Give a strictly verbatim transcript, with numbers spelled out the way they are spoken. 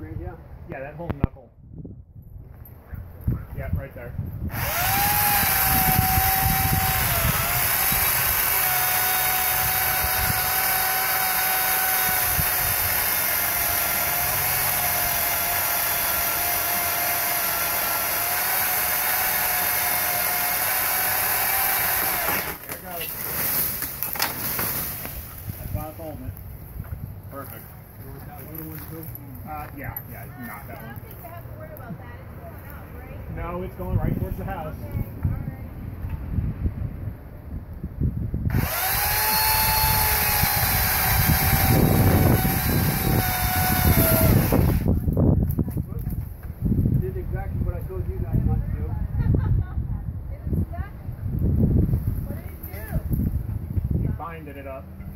one is, yeah. Yeah, that whole knuckle. Yeah, right there. There it goes. That's why I was holding it. Perfect. You want that little one too? Uh, yeah, yeah, not that I one. don't think you have to worry about that. It's going up, right? No, it's going right towards the house. Okay, all right. Did exactly what I told you guys not to do. Is it stuck? What did it do? You binded it up.